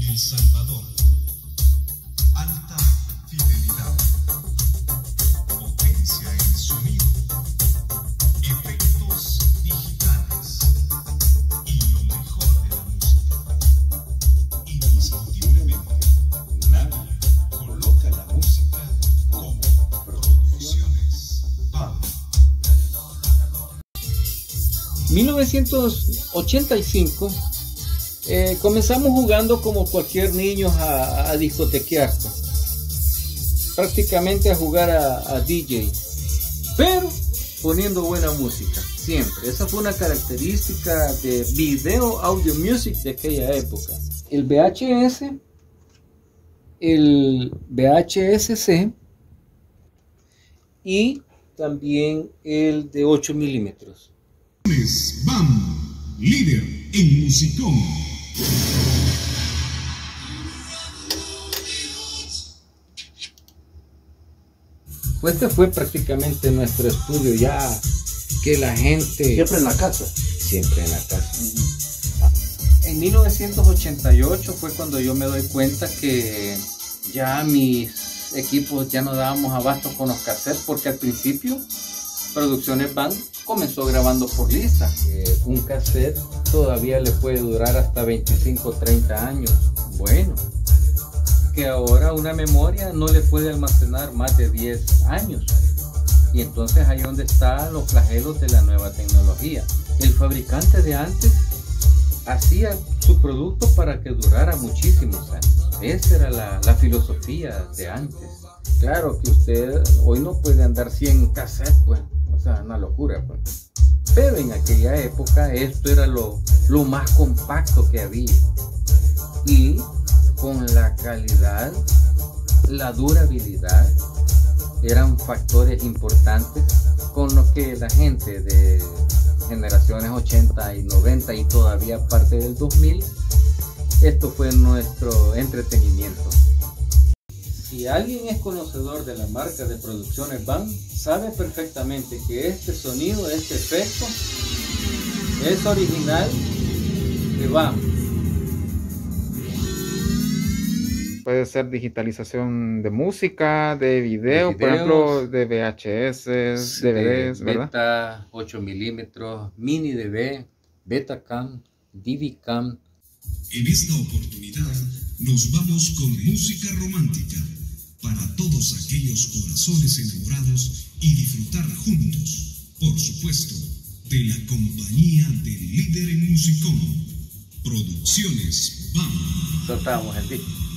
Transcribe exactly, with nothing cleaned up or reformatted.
En El Salvador, alta fidelidad, potencia en sonido, efectos digitales y lo mejor de la música. Indiscutiblemente, nadie coloca la música como Producciones BAM. mil novecientos ochenta y cinco eh, comenzamos jugando como cualquier niño a, a discotequear, pues. Prácticamente a jugar a, a D J, pero poniendo buena música, siempre. Esa fue una característica de video audio music de aquella época. El V H S, el V H S C y también el de ocho milímetros. BAM, líder en musicón. Pues este fue prácticamente nuestro estudio, ya que la gente... Siempre en la casa. Siempre en la casa. Uh-huh. En mil novecientos ochenta y ocho fue cuando yo me doy cuenta que ya mis equipos ya no dábamos abasto con los cassettes, porque al principio Producciones BAM comenzó grabando por lista. Eh, un cassette todavía le puede durar hasta veinticinco o treinta años. Bueno, que ahora una memoria no le puede almacenar más de diez años. Y entonces ahí donde están los flagelos de la nueva tecnología. El fabricante de antes hacía su producto para que durara muchísimos años. Esa era la, la filosofía de antes. Claro que usted hoy no puede andar cien cassettes, pues. O sea, una locura, pues. Pero en aquella época esto era lo, lo más compacto que había. Y con la calidad, la durabilidad, eran factores importantes con los que la gente de generaciones ochenta y noventa y todavía parte del dos mil, esto fue nuestro entretenimiento. Si alguien es conocedor de la marca de Producciones BAM, sabe perfectamente que este sonido, este efecto, es original de BAM. Puede ser digitalización de música, de video, de videos, por ejemplo, de V H S, D V Ds, de ¿verdad? Beta, ocho milímetros, mini D V, Betacam, D V Cam. En esta oportunidad nos vamos con música romántica para todos aquellos corazones enamorados y disfrutar juntos, por supuesto, de la compañía del líder en musicón, Producciones BAM. Soltamos el disco.